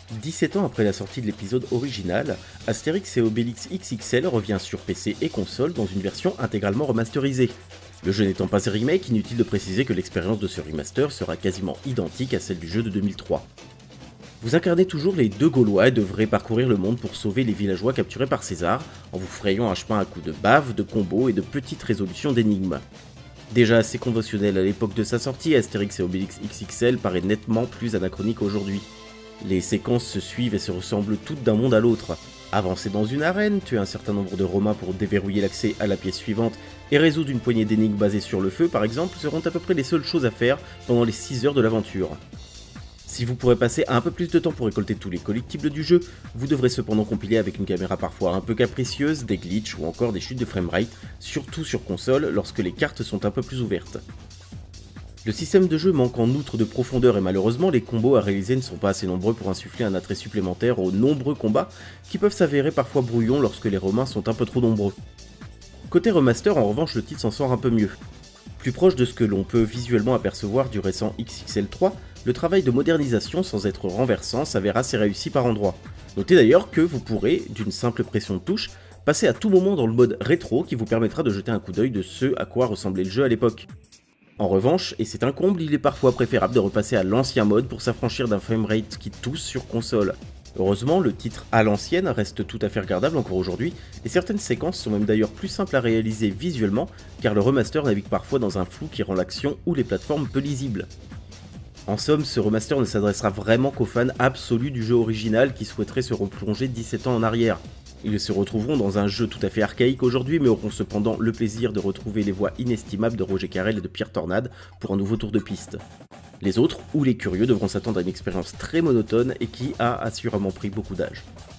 17 ans après la sortie de l'épisode original, Astérix et Obélix XXL revient sur PC et console dans une version intégralement remasterisée. Le jeu n'étant pas un remake, inutile de préciser que l'expérience de ce remaster sera quasiment identique à celle du jeu de 2003. Vous incarnez toujours les deux Gaulois et devrez parcourir le monde pour sauver les villageois capturés par César, en vous frayant un chemin à coups de bave, de combos et de petites résolutions d'énigmes. Déjà assez conventionnel à l'époque de sa sortie, Astérix et Obélix XXL paraît nettement plus anachronique aujourd'hui. Les séquences se suivent et se ressemblent toutes d'un monde à l'autre. Avancer dans une arène, tuer un certain nombre de Romains pour déverrouiller l'accès à la pièce suivante et résoudre une poignée d'énigmes basées sur le feu par exemple seront à peu près les seules choses à faire pendant les 6 heures de l'aventure. Si vous pourrez passer un peu plus de temps pour récolter tous les collectibles du jeu, vous devrez cependant compiler avec une caméra parfois un peu capricieuse, des glitches ou encore des chutes de framerate, surtout sur console lorsque les cartes sont un peu plus ouvertes. Le système de jeu manque en outre de profondeur et malheureusement les combos à réaliser ne sont pas assez nombreux pour insuffler un attrait supplémentaire aux nombreux combats qui peuvent s'avérer parfois brouillons lorsque les Romains sont un peu trop nombreux. Côté remaster en revanche le titre s'en sort un peu mieux. Plus proche de ce que l'on peut visuellement apercevoir du récent XXL3, le travail de modernisation sans être renversant s'avère assez réussi par endroits. Notez d'ailleurs que vous pourrez, d'une simple pression de touche, passer à tout moment dans le mode rétro qui vous permettra de jeter un coup d'œil de ce à quoi ressemblait le jeu à l'époque. En revanche, et c'est un comble, il est parfois préférable de repasser à l'ancien mode pour s'affranchir d'un framerate qui tousse sur console. Heureusement, le titre à l'ancienne reste tout à fait regardable encore aujourd'hui, et certaines séquences sont même d'ailleurs plus simples à réaliser visuellement, car le remaster navigue parfois dans un flou qui rend l'action ou les plateformes peu lisibles. En somme, ce remaster ne s'adressera vraiment qu'aux fans absolus du jeu original qui souhaiteraient se replonger 17 ans en arrière. Ils se retrouveront dans un jeu tout à fait archaïque aujourd'hui, mais auront cependant le plaisir de retrouver les voix inestimables de Roger Carrel et de Pierre Tornade pour un nouveau tour de piste. Les autres, ou les curieux, devront s'attendre à une expérience très monotone et qui a assurément pris beaucoup d'âge.